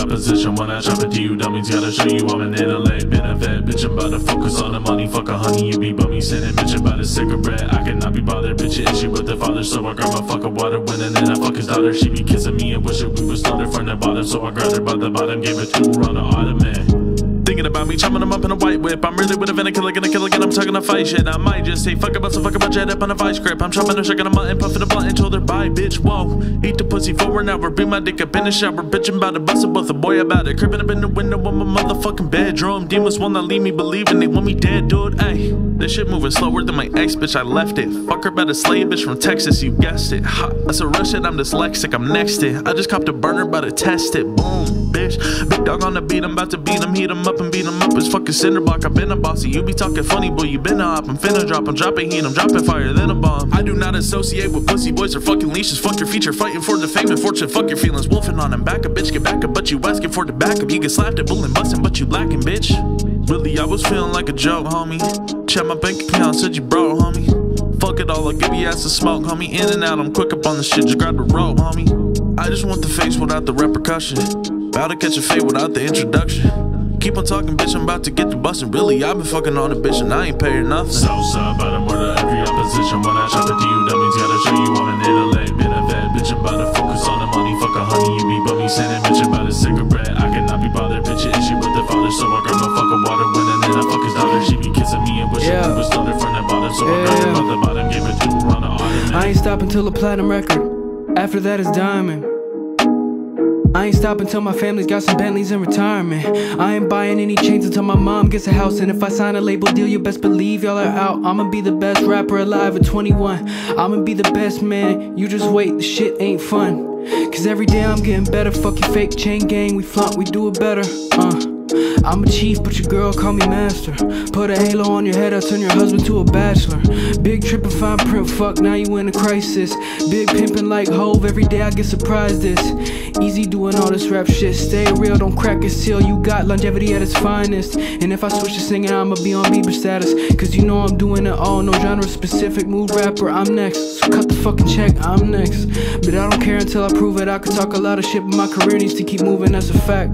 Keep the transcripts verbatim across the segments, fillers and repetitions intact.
opposition when I chop it to you dummies. Gotta show you I'm an intellect, been a vet. Bitch, I'm about to focus on the money. Fuck a honey, you be bummy. Sending bitch about a cigarette. I cannot be bothered, bitch, issue with the father. So I grab my fucking water when and then I fuck his daughter. She be kissing me and wish we was started from the bottom. So I grabbed her by the bottom, gave her two on the ottoman. Thinking about me, chopping them up in a white whip. I'm really with a venom killer, gonna kill again. I'm talking to fight shit. I might just say fuck about some fuck about jet up on a vice grip. I'm chopping a shaking a mutton, puffing a blunt until they're bye, bitch. Whoa, eat the pussy for an hour, bring my dick up in the shower. Bitch, I'm about to bust it, both a boy about it. Creeping up in the window of my motherfucking bedroom. Demons will not leave me believing they want me dead, dude. Ayy, this shit moving slower than my ex, bitch. I left it. Fuck her, better slay a bitch from Texas, you guessed it. Ha, that's a real shit, I'm dyslexic, I'm next it. I just copped a burner, about to test it. Boom, bitch. Big dog on the beat, I'm about to beat him, heat him up and beat him up. It's fucking cinder block, I've been a bossy. You be talking funny, boy, you been a op. I'm finna drop, I'm dropping heat, I'm dropping fire, then a bomb. I do not associate with pussy boys or fucking leashes. Fuck your feature, fighting for the fame and fortune. Fuck your feelings, wolfing on him. Back up, bitch, get back up, but you asking for the backup. You get slapped at bull and busting, but you lacking, bitch. Really, I was feeling like a joke, homie. Check my bank account, said you broke, homie. Fuck it all, I'll give you ass a smoke, homie. In and out, I'm quick up on the shit, just grab the rope, homie. I just want the face without the repercussion. About to catch a fade without the introduction. Keep on talking, bitch, I'm about to get the bustin'. Really, I've been fucking on a bitch and I ain't paying nothing. Southside, by the murder, every opposition. When I chop it to you dummies, gotta show you I'm an intellect. Been a vet, bitch, I'm about to focus on the money. Fuck a honey, you be bummy. Sending bitch about a cigarette. I cannot be bothered, bitch, issue with the father. So I grab my fucking water when and then I fuck his daughter. She be kissing me and wishing yeah. we was started from the bottom. So yeah. I grabbed her by the bottom, gave her two on the ottoman. I ain't stopping till a platinum record. After that is diamond. I ain't stopping till my family's got some Bentleys in retirement. I ain't buying any chains until my mom gets a house. And if I sign a label deal, you best believe y'all are out. I'ma be the best rapper alive at twenty-one. I'ma be the best man, you just wait, the shit ain't fun. Cause every day I'm getting better, fuck your fake chain gang. We flaunt, we do it better, uh I'm a chief, but your girl call me master. Put a halo on your head, I'll turn your husband to a bachelor. Big trippin', fine print, fuck, now you in a crisis. Big pimpin' like Hove, every day I get surprised this. Easy doing all this rap shit, stay real, don't crack it till you got longevity at its finest. And if I switch to singing, I'ma be on Bieber status. Cause you know I'm doing it all, no genre specific, mood rapper, I'm next. So cut the fucking check, I'm next. But I don't care until I prove it, I could talk a lot of shit, but my career needs to keep moving, that's a fact.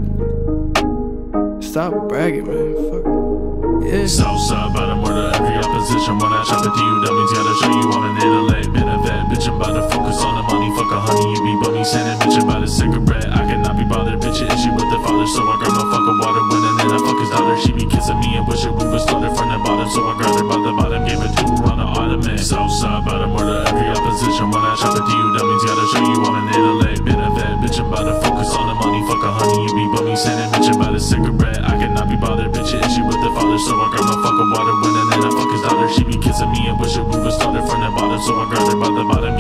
Stop bragging, man. Fuck. Yeah. Southside, by the murder, every opposition. When I chop it to you dummies, gotta show you I'm an intellect. Been a vet, bitch, I'm about to focus on the money. Fuck a honey, you be bummy. Sending bitch about a cigarette. I cannot be bothered, bitch, issue with the father. So I grab my fucking water when and then I fuck his daughter. She be kissing me and wishing we was started from the bottom. So I grabbed her by the bottom, gave her two on the ottoman. Southside, by the murder, every opposition. When I chop it to you dummies, gotta show you I'm an intellect. Been a vet, bitch, I'm about to focus on the money. Fuck a honey, you be bummy. Sending bitch about a cigarette. I cannot be bothered, bitch, issue with the father. So I grab my fucking water when and then I fuck his daughter. She be kissing me and wishing we was started from the bottom. So I grabbed her by the bottom.